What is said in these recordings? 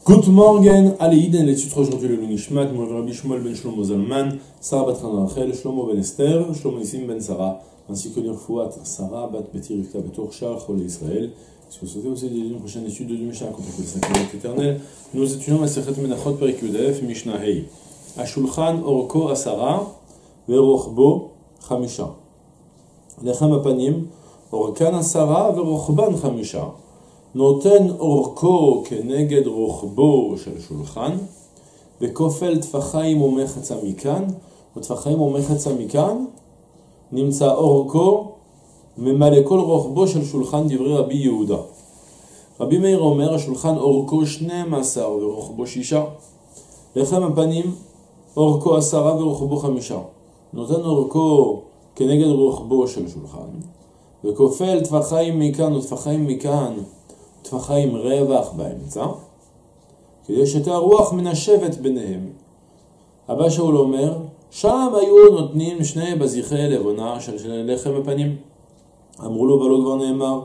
Good morning, allez, dans l'étude aujourd'hui le Nishmat, Rabbi Shmuel ben Shlomo Zalman, Sarah bat Rachel, Shlomo ben Esther, Shlomo Nissim ben Sarah, ainsi que l'Irfouat Sarah bat Beti Rivka Betor Shar Chol Israël. Si vous souhaitez aussi une prochaine étude de Mishnah contre le sacrement éternel, nous étudions la Sechet Menachot Perek Yudef Mishnah Hei. Ashulchan Orko Asara Verochbo Chamisha. Lechem Apanim Orkan Asara Verochban Chamisha. נותן אורכו כנגד רוחבו של שולחן, וכופל טפחיים ומחצה מכאן, וטפחיים ומחצה מכאן, נמצא אורכו, ממלא כל רוחבו של שולחן דברי רבי יהודה. רבי מאיר אומר, השולחן אורכו 12 ורוחבו 6, לחם הפנים אורכו 10 ורוחבו 5, נותן אורכו כנגד רוחבו של שולחן, וכופל טפחיים מכאן וטפחיים מכאן, טפחיים רווח באמצע, כדי שתרוח מנשבת ביניהם. אבא שאול אומר, שם היו נותנים שני בזיחי לבונה של לחם הפנים. אמרו לו, ולא כבר נאמר,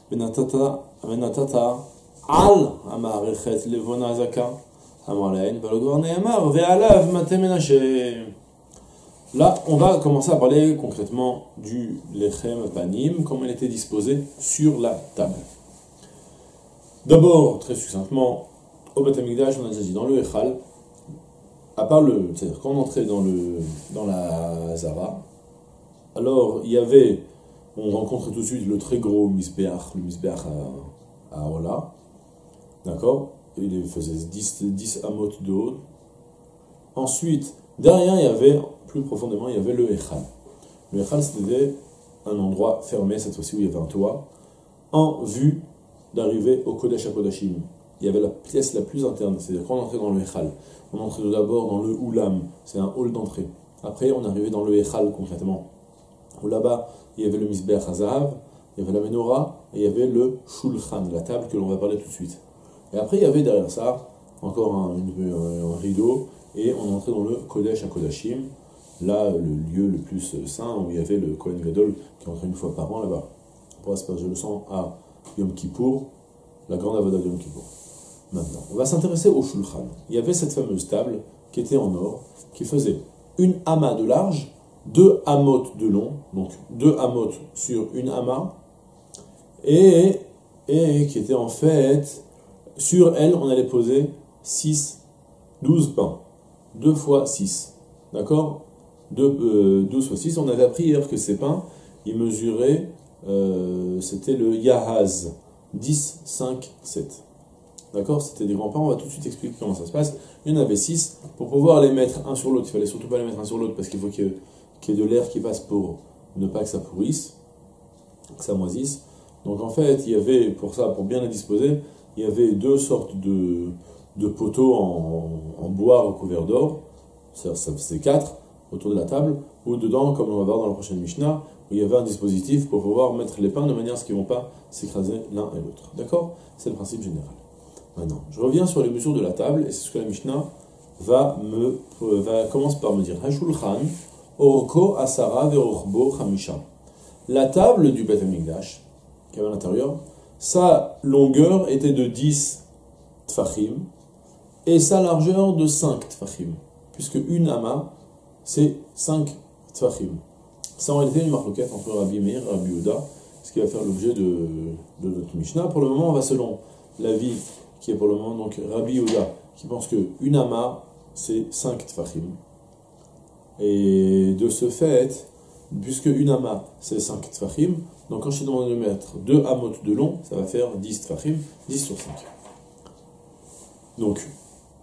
ונתת על המערכת לבונה זכה. אמר להן, ולא כבר נאמר, ועליו מטה מנשה. Là, on va commencer à parler concrètement du lechem panim, comment il était disposé sur la table. D'abord, très succinctement, au Beth Amikdash, on a déjà dit dans le Echal, à part c'est-à-dire quand on entrait dans la Zara, alors il y avait, on rencontre tout de suite le très gros Misbeach, le Misbeach à Ola, d'accord, il faisait 10 amot de haut. Ensuite, derrière, il y avait, plus profondément, il y avait le Echal. Le Echal, c'était un endroit fermé, cette fois-ci où il y avait un toit, en vue d'arriver au Kodesh HaKodashim. Il y avait la pièce la plus interne, c'est-à-dire quand on entrait dans le Echal, on entrait tout d'abord dans le Oulam, c'est un hall d'entrée. Après, on arrivait dans le Echal concrètement, où là-bas, il y avait le Misbeach HaZahav, il y avait la Menorah, et il y avait le Shulchan, la table que l'on va parler tout de suite. Et après, il y avait derrière ça, encore un rideau, et on entrait dans le Kodesh HaKodashim, là, le lieu le plus saint, où il y avait le Kohen Gadol, qui entrait une fois par an là-bas. Pour asperger le sang à Yom Kippour, la grande avoda de Yom Kippour. Maintenant, on va s'intéresser au Shulchan. Il y avait cette fameuse table qui était en or, qui faisait une ama de large, 2 amot de long, donc 2 amot sur une ama, et qui était en fait, sur elle, on allait poser 12 pains. 2 fois 6. D'accord 12 fois 6. On avait appris hier que ces pains, ils mesuraient c'était le Yahaz, 10, 5, 7. D'accord? C'était des grands pains, on va tout de suite expliquer comment ça se passe. Il y en avait 6, pour pouvoir les mettre un sur l'autre, il fallait surtout pas les mettre un sur l'autre, parce qu'il faut qu'il y ait de l'air qui passe pour ne pas que ça pourrisse, que ça moisisse. Donc en fait, il y avait, pour ça, pour bien les disposer, il y avait 2 sortes de poteaux en bois recouverts d'or, ça faisait 4, autour de la table, ou dedans, comme on va voir dans la prochaine Mishnah, où il y avait un dispositif pour pouvoir mettre les pains de manière à ce qu'ils ne vont pas s'écraser l'un et l'autre. D'accord? C'est le principe général. Maintenant, je reviens sur les mesures de la table, et c'est ce que la Mishnah commence par me dire. Hashulchan, orko asara verochbo chamisha. La table du Beth Amikdash, qui avait à l'intérieur, sa longueur était de 10 tfachim, et sa largeur de 5 tfachim, puisque une ama, c'est 5 tfachim. C'est en réalité une marloquette entre Rabbi Meir et Rabbi Yehuda, ce qui va faire l'objet de notre Mishnah. Pour le moment, on va selon l'avis qui est pour le moment donc Rabbi Yehuda, qui pense qu'une ama, c'est 5 tfachim. Et de ce fait, puisque une ama, c'est 5 tfachim, donc quand je te demande de mettre 2 amot de long, ça va faire 10 tfachim, 10 sur 5. Donc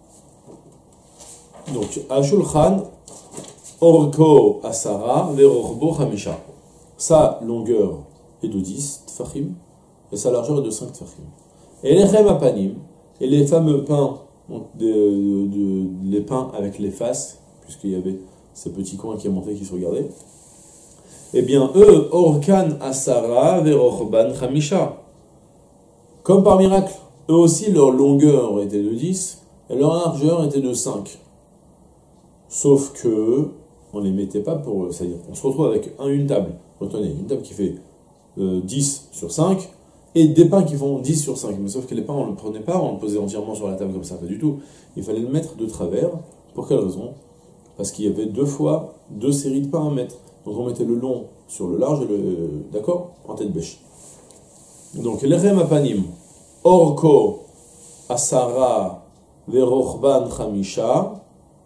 Ashulchan, Orko Asara Verochbo Chamisha. Sa longueur est de 10 tfachim et sa largeur est de 5 tfachim. Et les lechem apanim, et les fameux pains, donc les pains avec les faces, puisqu'il y avait ces petits coins qui montaient, qui se regardaient, eh bien eux, Orkan Asara Verochban Chamisha. Comme par miracle, eux aussi leur longueur était de 10 et leur largeur était de 5. Sauf que on ne les mettait pas pour... C'est-à-dire, on se retrouve avec une table. Retenez, une table qui fait 10 sur 5, et des pains qui font 10 sur 5. Mais sauf que les pains, on ne le prenait pas, on le posait entièrement sur la table comme ça, pas du tout. Il fallait le mettre de travers. Pour quelle raison? Parce qu'il y avait deux fois deux séries de pains à mettre. Donc on mettait le long sur le large, d'accord, en tête bêche. Donc lechem apanim, orko, asara, verochban chamisha,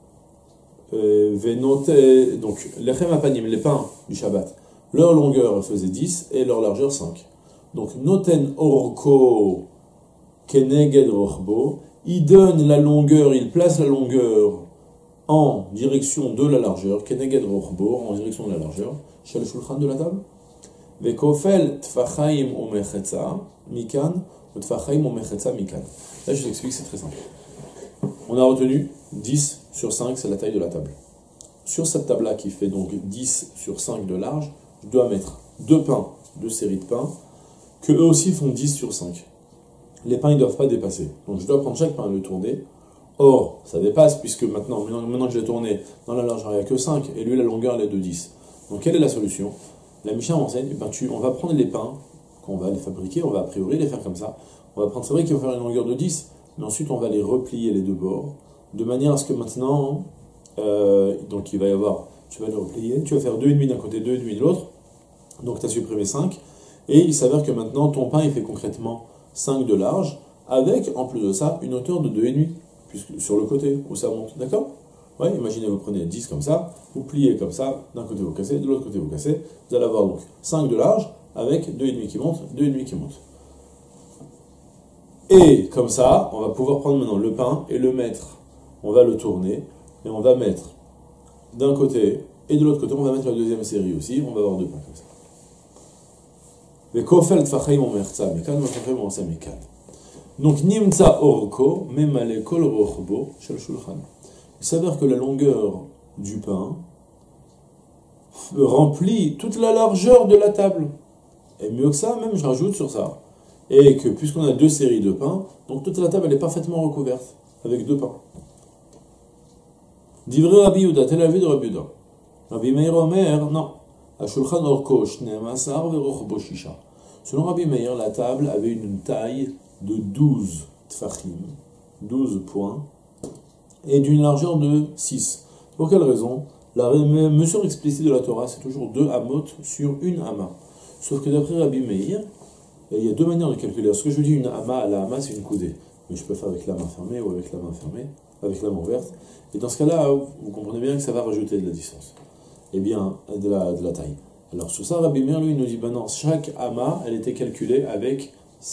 venote, donc lechem apanim, les pains du Shabbat, leur longueur faisait 10 et leur largeur 5. Donc noten orko keneged rochbo, il donne la longueur, il place la longueur en direction de la largeur, keneged rochbo, en direction de la largeur, chez le shulchan de la table. Vekofel tfachaim omechetza mikan, ou tfachaim omechetza mikan. Là je vous explique, c'est très simple. On a retenu 10 sur 5, c'est la taille de la table. Sur cette table-là qui fait donc 10 sur 5 de large, je dois mettre deux pains, deux séries de pains, que eux aussi font 10 sur 5. Les pains, ils ne doivent pas dépasser. Donc je dois prendre chaque pain et le tourner. Or, ça dépasse, puisque maintenant que je l'ai tourné, dans la largeur, il n'y a que 5, et lui, la longueur, elle est de 10. Donc quelle est la solution? La Mishnah enseigne, on va prendre les pains, qu'on va les fabriquer, on va a priori les faire comme ça. On va prendre, c'est vrai qu'il va faire une longueur de 10, mais ensuite on va les replier les deux bords, de manière à ce que maintenant, donc il va y avoir, tu vas les replier, tu vas faire 2,5 d'un côté, 2,5 de l'autre, donc tu as supprimé 5, et il s'avère que maintenant ton pain il fait concrètement 5 de large, avec en plus de ça une hauteur de 2,5, puisque sur le côté où ça monte, d'accord? Ouais, imaginez, vous prenez 10 comme ça, vous pliez comme ça, d'un côté vous cassez, de l'autre côté vous cassez, vous allez avoir donc 5 de large, avec 2,5 qui monte, 2,5 qui monte. Et comme ça, on va pouvoir prendre maintenant le pain et le mettre, on va le tourner, et on va mettre d'un côté, et de l'autre côté, on va mettre la deuxième série aussi, on va avoir deux pains comme ça. Donc, nimtza orko, memale kol rochbo, shel shulchan. Il s'avère que la longueur du pain remplit toute la largeur de la table. Et mieux que ça, même je rajoute sur ça. Et que puisqu'on a deux séries de pains, donc toute la table elle est parfaitement recouverte avec deux pains. Divrei Rabbi Yehuda, tel avis de Rabbi Yehuda. Rabbi Meir Omer, non. Ashulchan orko shneim asar verochbo shisha. Selon Rabbi Meir, la table avait une taille de 12 tfachim, 12 points, et d'une largeur de 6. Pour quelle raison? La mesure explicite de la Torah, c'est toujours 2 amot sur une ama. Sauf que d'après Rabbi Meir, il y a deux manières de calculer. Ce que je dis une ama, la ama c'est une coudée. Mais je peux faire avec la main fermée ou avec la main fermée, avec la main ouverte. Et dans ce cas-là, vous comprenez bien que ça va rajouter de la distance. Eh bien, de la taille. Alors sur ça, Rabbi Meir, lui, il nous dit, ben non, chaque ama, elle était calculée avec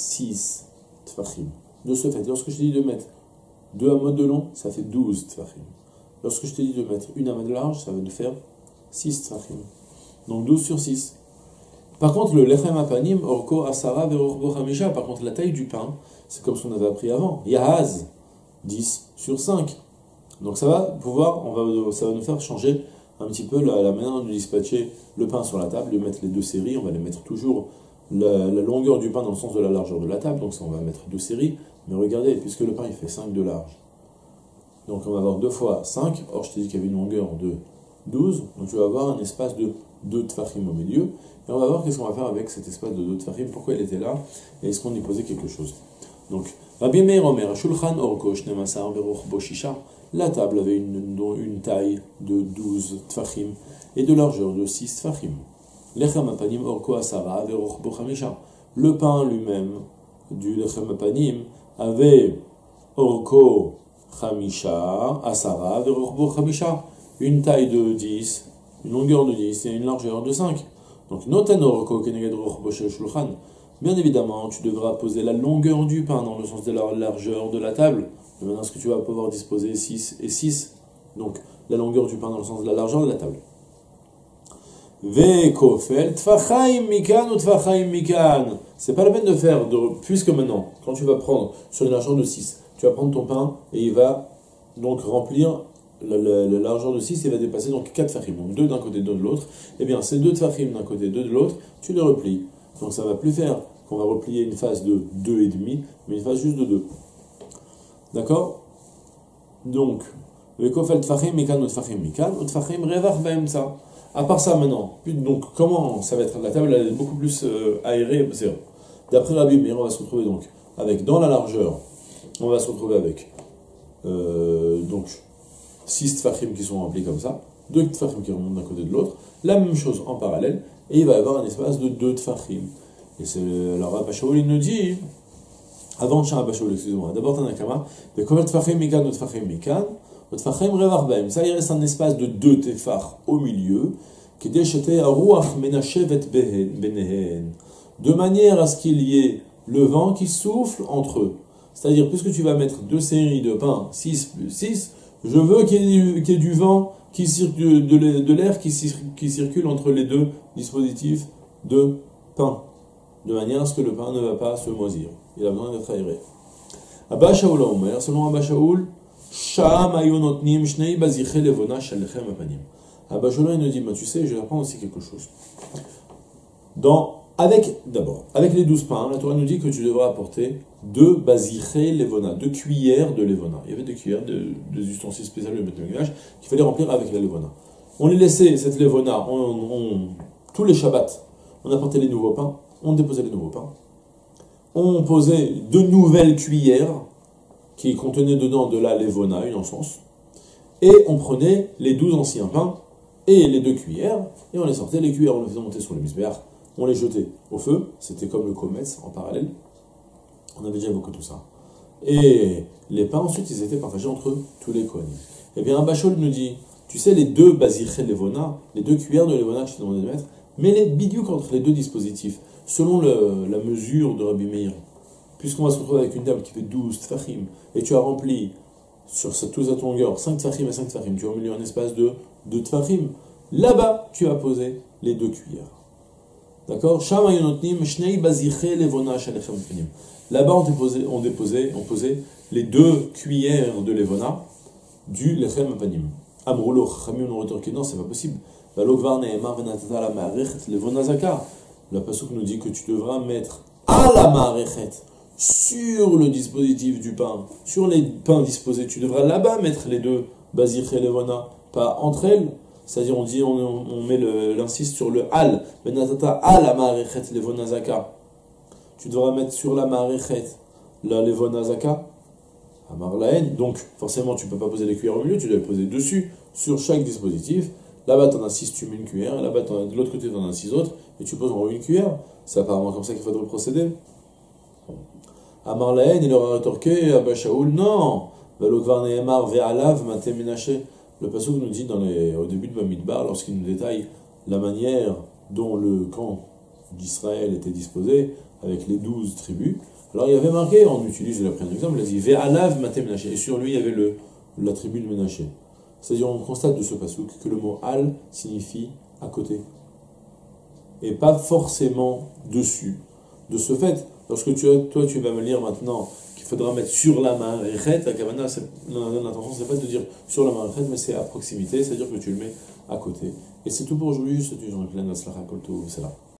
6 tfachim. De ce fait, lorsque je te dis de mettre 2 amas de long, ça fait 12 tfachim. Lorsque je te dis de mettre une ama de large, ça va nous faire 6 tfachim. Donc 12 sur 6. Par contre, le lechem apanim, orko asara verochbo chamisha, par contre, la taille du pain, c'est comme ce qu'on avait appris avant. Yahaz, 10 sur 5. Donc ça va pouvoir, ça va nous faire changer un petit peu la manière de dispatcher le pain sur la table, de mettre les deux séries, on va les mettre toujours la longueur du pain dans le sens de la largeur de la table, donc ça on va mettre deux séries, mais regardez, puisque le pain il fait 5 de large, donc on va avoir 2 fois 5, or je t'ai dit qu'il y avait une longueur de 12, donc tu vas avoir un espace de 2 tfachim au milieu, et on va voir qu'est-ce qu'on va faire avec cet espace de 2 tfachim, pourquoi il était là, et est-ce qu'on y posait quelque chose. Donc, Rabbi Meir Omer, Shulchan Orko Shneim Asar Verochbo Shisha, la table avait une taille de 12 tfachim et de largeur de 6 tfachim. Lechem apanim orko asara verochbo chamisha. Le pain lui-même du lechem apanim avait orko chamisha, asara verochbo chamisha. Une taille de 10, une longueur de 10 et une largeur de 5. Donc noten orko keneged rochbo shel shulchan. Bien évidemment, tu devras poser la longueur du pain dans le sens de la largeur de la table. Et maintenant, ce que tu vas pouvoir disposer 6 et 6. Donc, la longueur du pain dans le sens de la largeur de la table. Vekofel tfachaim mikan ou tfachaim mikan. C'est pas la peine de faire, puisque maintenant, quand tu vas prendre sur une largeur de 6, tu vas prendre ton pain et il va donc remplir la largeur de 6, il va dépasser donc 4 tfachim. Donc 2 d'un côté, 2 de l'autre. Eh bien, ces 2 tfachim d'un côté, 2 de l'autre, tu les replies. Donc ça va plus faire qu'on va replier une phase de 2,5, mais une phase juste de 2. D'accord? Donc, Vekofel tfachim mikan ou tfachim mikan, ou tfachim revach baemtsa. À part ça maintenant, donc comment ça va être? La table elle est beaucoup plus aérée. D'après Rabbi Meir, on va se retrouver donc avec, dans la largeur, on va se retrouver avec donc 6 tfachim qui sont remplis comme ça, 2 tfachim qui remontent d'un côté de l'autre, la même chose en parallèle, et il va y avoir un espace de 2 tfachim. Et c'est alors Abba Shaul, il nous dit, avant de Abba Shaul, excusez-moi, d'abord Tanakama, de Kovel tfachim mikan, tfachim mikan, tfachim revar baim. Ça, il reste un espace de 2 tefach au milieu, qui déchete aruach menashevet benehen, de manière à ce qu'il y ait le vent qui souffle entre eux. C'est-à-dire, puisque tu vas mettre 2 séries de pain, 6 plus 6, je veux qu'il y ait du vent, qui circule, de l'air qui circule entre les 2 dispositifs de pain, de manière à ce que le pain ne va pas se moisir. Il a besoin d'être aéré. Abba Shaul Omer, selon Abba Shaul, Sha'am ayonotnim shnei baziche levona shalechem apanim. Abba Shaul, il nous dit, tu sais, je vais apprendre aussi quelque chose. Avec les 12 pains, la Torah nous dit que tu devras apporter 2 baziche levona, 2 cuillères de levona. Il y avait 2 cuillères, des ustensiles spéciaux de Beth Mikdash qu'il fallait remplir avec la levona. On les laissait, cette levona, tous les Shabbats, on apportait les nouveaux pains, on déposait les nouveaux pains. On posait 2 nouvelles cuillères qui contenaient dedans de la levona, une encens, et on prenait les 12 anciens pains et les 2 cuillères, et on les sortait, les cuillères, on les faisait monter sur le misbéach, on les jetait au feu, c'était comme le kometz en parallèle, on avait déjà évoqué tout ça. Et les pains, ensuite, ils étaient partagés entre tous les kohanim. Eh bien, Abba Shaul nous dit, tu sais, les 2 baziche levona, les 2 cuillères de levona que je t'ai demandé de mettre, mais les bidiouk entre les 2 dispositifs, selon la mesure de Rabbi Meir. Puisqu'on va se retrouver avec une table qui fait 12 tfachim, et tu as rempli sur toute cette longueur 5 tfachim et 5 tfachim, tu as au milieu un espace de 2 tfachim, là-bas, tu as posé les 2 cuillères. D'accord? Là-bas, on posait les 2 cuillères de levona du lechem apanim. Amroulo, Chachamim ont rétorqué, non, c'est pas possible. La pasuk nous dit que tu devras mettre à la ma'arechet, sur le dispositif du pain, sur les pains disposés, tu devras là-bas mettre les 2 baziche levona, pas entre elles. C'est-à-dire, on met l'insiste sur le al, benatata al la ma'arechet levona zaka. Tu devras mettre sur la ma'arechet la levona zaka, amar lahen. Donc, forcément, tu ne peux pas poser les cuillères au milieu, tu dois les poser dessus, sur chaque dispositif. Là-bas, tu en as 6, tu mets une cuillère, là-bas, de l'autre côté, tu en as 6 autres, et tu poses en haut une cuillère. C'est apparemment comme ça qu'il faudrait procéder. Amar lahen, il aura rétorqué, Abba Shaul, non, velokvar ne'emar ve'alav mate menaché. Le pasuk nous dit au début de Bamidbar, lorsqu'il nous détaille la manière dont le camp d'Israël était disposé, avec les 12 tribus, alors il y avait marqué, on utilise, je l'ai pris un exemple, il a dit ve'alav mate menaché, et sur lui il y avait la tribu de Menaché. C'est-à-dire, on constate de ce pasuk que le mot al signifie à côté, et pas forcément dessus. De ce fait, lorsque tu vas me lire maintenant qu'il faudra mettre sur la ma'arechet, la kavana, l'intention c'est pas de dire sur la ma'arechet, mais c'est à proximité, c'est-à-dire que tu le mets à côté. Et c'est tout pour aujourd'hui, je te souhaite une journée pleine de slacha kol tov, c'est là.